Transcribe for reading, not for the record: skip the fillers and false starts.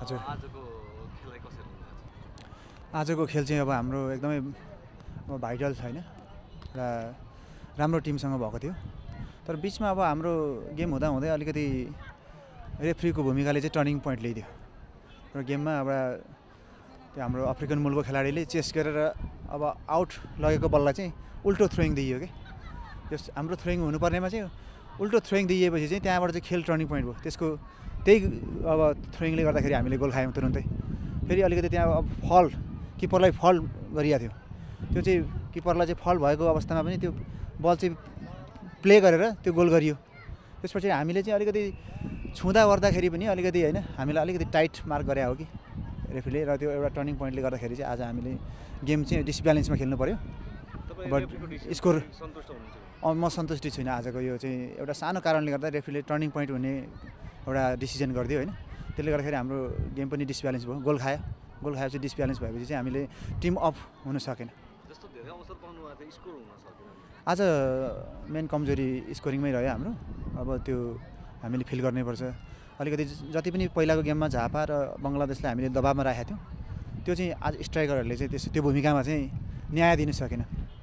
हजुर आजको खेललाई कसरी लिनुहुन्छ? आजको खेल चाहिँ अब हाम्रो एकदमै भाइटल छैन र राम्रो टिमसँग भएको थियो तर बिचमा अब हाम्रो गेम हुँदा हुँदै अलिकति रेफ्रीको भूमिकाले चाहिँ टर्निङ पोइन्ट ल्याइदियो र गेममा अब त्यो हाम्रो अफ्रिकन मुलको खेलाडीले चेस गरेर अब आउट लगेको बललाई चाहिँ उल्टो थ्रोइङ दिइयो कि त्यस हाम्रो थ्रोइङ हुनुपर्नेमा चाहिँ उल्टो थ्रोइङ दिएपछि चाहिँ त्यहाँबाट चाहिँ खेल टर्निङ पोइन्ट भयो त्यसको त्यही अब थ्रोइङले गर्दाखेरि हामीले गोल खायौँ तुरुन्तै फेरि अलिकति त्यहाँ अब फल किपरलाई फल गरिएको थियो त्यो चाहिँ किपरलाई चाहिँ फल भएको अवस्थामा पनि त्यो बल चाहिँ प्ले गरेर त्यो गोल गरियो त्यसपछि हामीले चाहिँ अलिकति छुँदा ओर्दाखेरि पनि अलिकति होइन हामीलाई अलिकति टाइट मार्क गरे हो कि रेफ्रीले र त्यो एउटा टर्निङ पोइन्टले गर्दाखेरि चाहिँ आज हामीले गेम चाहिँ डिसब्यालेन्समा खेल्नु पऱ्यो बट स्कोर म सन्तुष्टि छुइनँ आजको यो चाहिँ एउटा सानो कारणले गर्दा रेफ्रीले टर्निङ पोइन्ट हुने एउटा डिसिजन गरिदियो होइन त्यसले गर्दाखेरि हाम्रो गेम पनि डिसब्यालेन्स भयो गोल खाएपछि डिसब्यालेन्स भएपछि चाहिँ हामीले टिम अफ हुन सकेन आज मेन कमजोरी स्कोरिङमै रह्यो हाम्रो अब त्यो हामीले फिल गर्नैपर्छ अलिकति जति पनि पहिलाको गेममा झापा र बङ्गलादेशलाई हामीले दबावमा राखेका थियौँ त्यो चाहिँ आज स्ट्राइकरहरूले चाहिँ त्यो भूमिकामा चाहिँ न्याय दिन सकेन